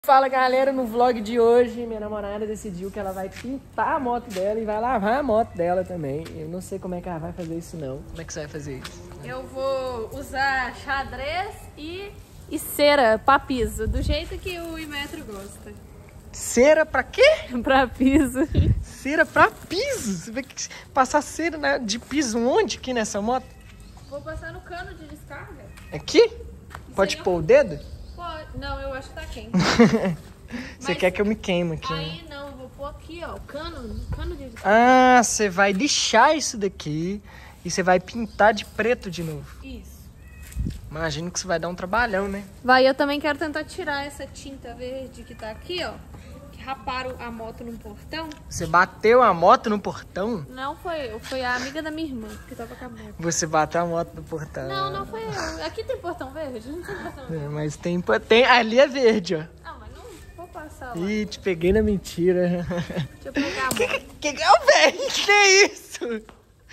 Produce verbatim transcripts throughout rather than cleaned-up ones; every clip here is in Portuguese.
Fala galera, no vlog de hoje minha namorada decidiu que ela vai pintar a moto dela e vai lavar a moto dela também. Eu não sei como é que ela vai fazer isso não. Como é que você vai fazer isso? Eu vou usar xadrez e, e cera pra piso, do jeito que o Imetro gosta. Cera pra quê? Pra piso. Cera pra piso? Você vai passar cera, né, de piso onde aqui nessa moto? Vou passar no cano de descarga. Aqui? Pode pôr o dedo? Pode. Não, eu acho que tá quente. Você Mas quer que eu me queime aqui, aí né? não, eu vou pôr aqui, ó, o cano, cano de descarga. Ah, você vai lixar isso daqui e você vai pintar de preto de novo. Isso. Imagino que isso vai dar um trabalhão, né? Vai, eu também quero tentar tirar essa tinta verde que tá aqui, ó. Que raparam a moto num portão. Você bateu a moto no portão? Não foi eu, foi a amiga da minha irmã que tava com a moto. Você bateu a moto no portão. Não, não foi eu. Aqui tem portão verde? Não tem portão verde. É, mas tem, tem... Ali é verde, ó. Ah, mas não vou passar lá. Ih, te peguei na mentira. Deixa eu pegar a moto. Que que é o velho? Que isso?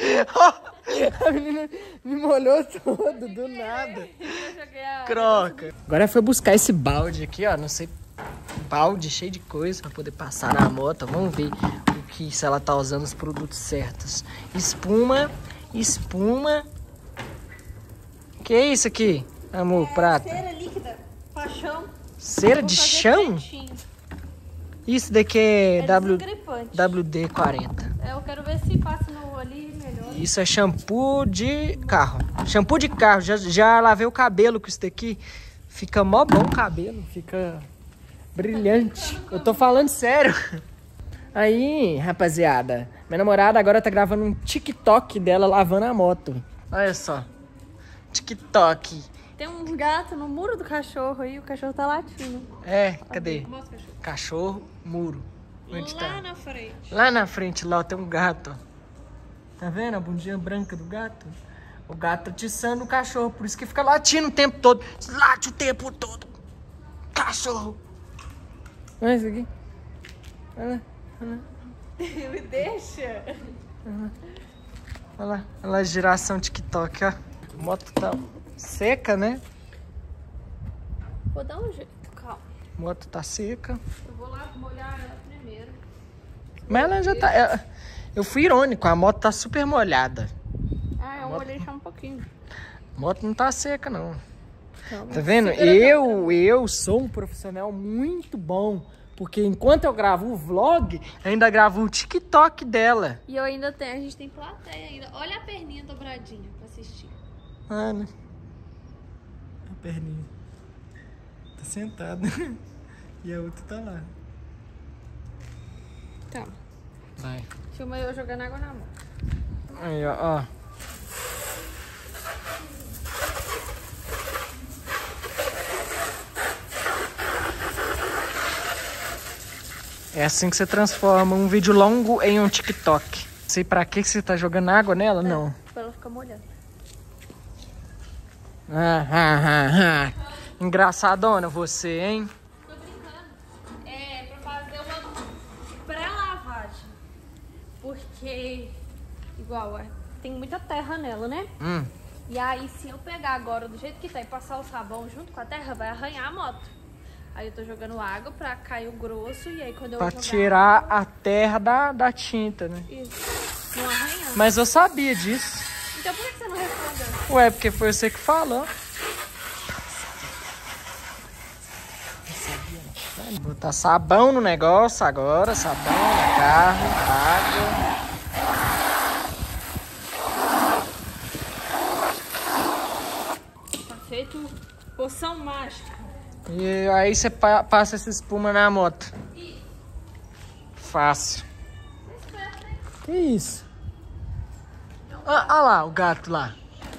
Oh, a menina me molhou todo, do nada. Eu joguei a... Croca. Agora foi buscar esse balde aqui, ó. Não sei... Balde cheio de coisa pra poder passar na moto. Vamos ver o que, se ela tá usando os produtos certos. Espuma, espuma. Que é isso aqui, amor, É, prata? cera líquida, paixão. Cera Vou de fazer chão? pretinho. Isso daqui é, É w, desengripante. W D quarenta. É, eu quero ver se passa no ali melhor. Isso é shampoo de carro. Shampoo de carro. Já, já lavei o cabelo com isso daqui. Fica mó bom o cabelo. Fica brilhante. Eu tô falando sério. Aí, rapaziada. Minha namorada agora tá gravando um TikTok dela lavando a moto. Olha só. TikTok. Tem um gato no muro do cachorro aí, o cachorro tá latindo. É, cadê? Mostra o cachorro. Cachorro, muro. Onde Lá tá? na frente. Lá na frente, lá tem um gato. Ó. Tá vendo a bundinha branca do gato? O gato tá atiçando o cachorro, por isso que fica latindo o tempo todo. Late o tempo todo. Cachorro. Olha isso aqui. Olha lá, olha lá. Me deixa. Olha lá, olha lá a giração TikTok, ó. A moto tá seca, né? Vou dar um jeito, calma. A moto tá seca. Eu vou lá molhar ela primeiro. Mas ela já tá... é- Eu fui irônico, a moto tá super molhada. Ah, eu molhei só um pouquinho. A moto não tá seca, não. Calma. Tá vendo? Segura Eu, eu sou um profissional muito bom. Porque enquanto eu gravo o vlog, ainda gravo o TikTok dela. E eu ainda tenho, a gente tem plateia ainda. Olha a perninha dobradinha pra assistir. Ah, né? A perninha. Tá sentada. E a outra tá lá. Tá. Vai. Filma eu jogando água na mão. Aí, ó. ó. É assim que você transforma um vídeo longo em um TikTok. Não sei pra que você tá jogando água nela, não. Pra ela ficar molhada. Ah, ah, ah, ah. Engraçadona você, hein? Tô brincando. É pra fazer uma pré-lavagem. Porque, igual, é, tem muita terra nela, né? Hum. E aí, se eu pegar agora do jeito que tá e passar o sabão junto com a terra, vai arranhar a moto. Aí eu tô jogando água pra cair o grosso e aí quando eu Pra jogar tirar água, a terra da, da tinta, né? isso, não arranhar. Mas eu sabia disso. Então por que você não respondeu? Ué, porque foi você que falou. Vou botar sabão no negócio agora. Sabão no carro, água. Tá feito poção mágica. E aí você pa passa essa espuma na moto. E Fácil. Que isso? Olha lá o gato lá.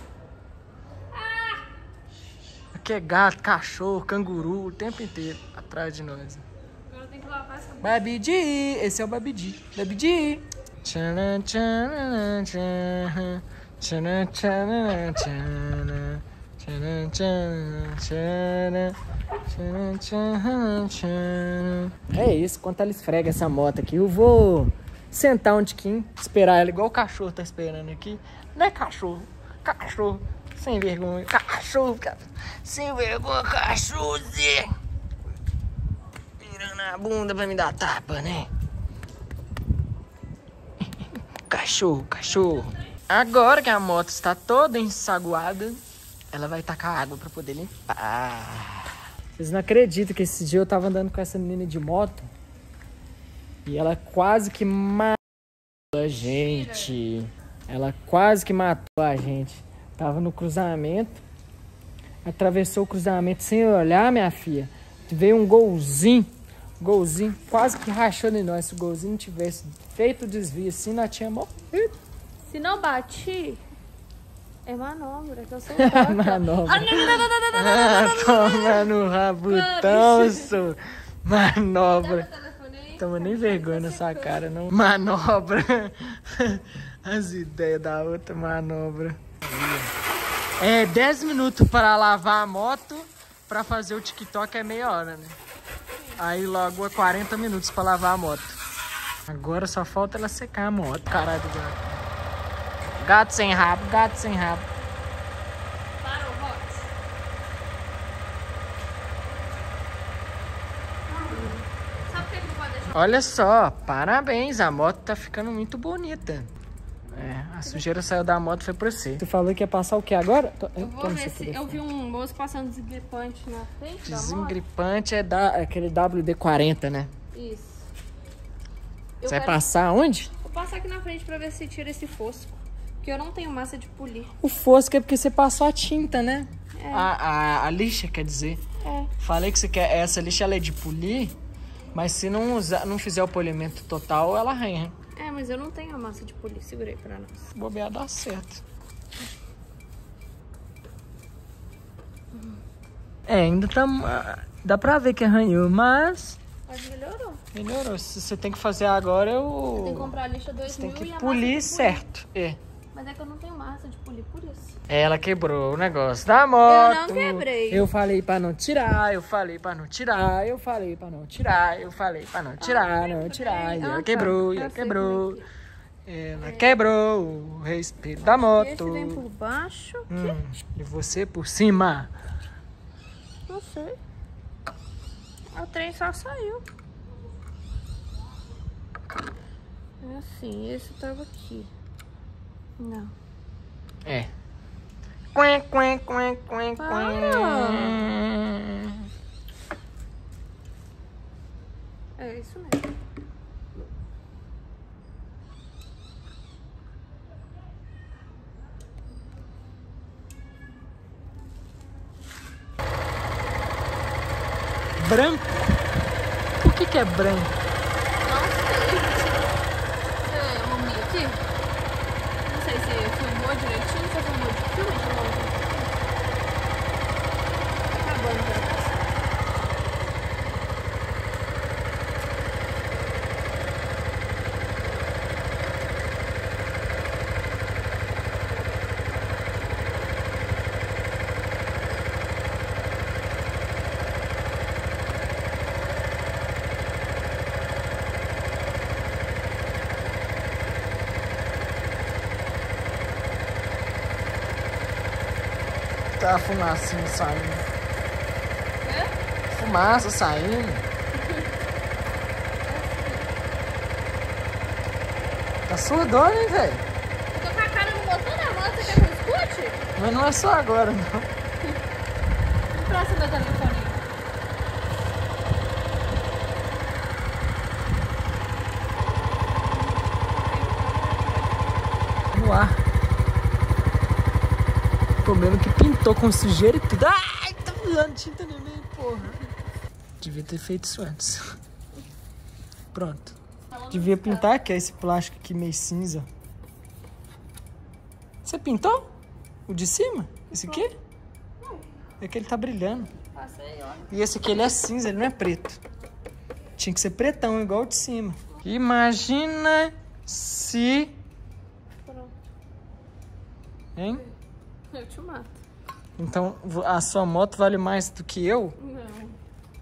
Aqui é gato, cachorro, canguru, o tempo inteiro atrás de nós. agora tem que lavar essa moto. Babidi, esse é o Babidi. Babidi. Tchanan, tchanan, tchanan, tchanan, tchanan, tchanan, tchanan, tchanan, tchanan, tchanan, tchanan, tchanan. É isso, quando ela esfrega essa moto aqui, eu vou sentar um tiquinho, esperar ela igual o cachorro tá esperando aqui. Não é cachorro, cachorro. Sem vergonha. Cachorro, cara. Sem vergonha, cachorrozinho. na bunda pra me dar tapa, né? Cachorro, cachorro. Agora que a moto está toda ensaguada, ela vai tacar água pra poder limpar. Vocês não acreditam que esse dia eu tava andando com essa menina de moto e ela quase que matou a gente. Ela quase que matou a gente. Tava no cruzamento, atravessou o cruzamento sem olhar, minha filha. Veio um golzinho, golzinho, quase que rachando em nós. Se o golzinho não tivesse feito o desvio assim, nós tínhamos morrido. Se não bati, é manobra, que eu sou manobra. Ah, toma no rabutão, sou. Manobra. Toma nem vergonha nessa cara, não. Manobra. As ideias da outra manobra. É dez minutos para lavar a moto, para fazer o TikTok é meia hora, né? Aí logo é quarenta minutos para lavar a moto. Agora só falta ela secar a moto. Caralho do gato. Gato sem rabo, gato sem rabo. Parou, Rox. Sabe por que não pode deixar? Olha só, parabéns, a moto tá ficando muito bonita. É, a sujeira saiu da moto, foi pra você. Tu falou que ia passar o que agora? Eu vou ver se... Eu vi um moço passando desengripante na frente da moto. Desengripante é, da, é aquele W D quarenta, né? Isso. Você vai passar onde? Vou passar aqui na frente pra ver se tira esse fosco. Porque eu não tenho massa de polir. O fosco é porque você passou a tinta, né? É. A, a, a lixa, quer dizer. É. Falei que você quer, essa lixa ela é de polir, mas se não, usar, não fizer o polimento total, ela arranha. É, mas eu não tenho a massa de polir. Segurei pra nós. Bobear dá certo. Uhum. É, ainda tá... Dá pra ver que arranhou, mas... Mas melhorou. Melhorou. Se você tem que fazer agora, eu... Você tem que comprar a lixa dois você mil tem que e a polir massa de certo. É. Mas é que eu não tenho massa de polir, por isso. Ela quebrou o negócio da moto. Eu não quebrei. Eu falei pra não tirar, eu falei pra não tirar, eu falei pra não tirar, eu falei pra não tirar, Ah, não tirar. E ah, ela tá. quebrou, e Eu ela sei quebrou. como Ela é. quebrou o respeito da moto. Esse vem por baixo. Hum, e você por cima. Não sei. O trem só saiu. É assim, esse tava aqui. Não. É. Quen, quen, quen, quen, Para. É isso mesmo. Branco? Por que que é branco? Não sei. Você arrumou aqui? Não sei se filmou direitinho, se filmou de filme de novo. Tá acabando já. Tá a fumacinha saindo. É? Fumaça saindo. Tá surdona, hein, velho? Eu tô com a cara no motor da moto, você quer que eu escute? Mas não é só agora, não. Empresta meu telefone. No ar. Comendo que pintou com sujeira e tudo. Ai, tá voando tinta no meio, porra. Devia ter feito isso antes. Pronto. Devia pintar, que é esse plástico aqui meio cinza. Você pintou? O de cima? Esse aqui? É que ele tá brilhando. Passei, ó. E esse aqui ele é cinza, ele não é preto. Tinha que ser pretão, igual o de cima. Imagina se... Pronto. Hein? Eu te mato. Então a sua moto vale mais do que eu? Não.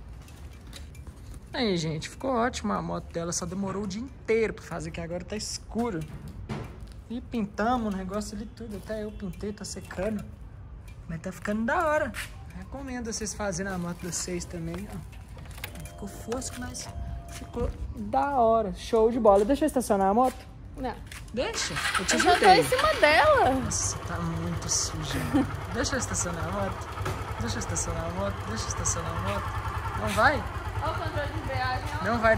Aí, gente, ficou ótima a moto dela. Só demorou o dia inteiro pra fazer, que agora tá escuro. E pintamos o negócio ali tudo. Até eu pintei, tá secando. Mas tá ficando da hora. Recomendo vocês fazerem a moto de vocês também, ó. ficou fosco, mas ficou da hora. Show de bola. Deixa eu estacionar a moto? Não. Deixa. Eu te Eu já tô ajudei. em cima dela. Nossa, tá muito suja. Deixa eu estacionar a moto. Deixa eu estacionar a moto. Deixa eu estacionar a moto. Não vai? Olha o controle de embreagem, ó. Não vai.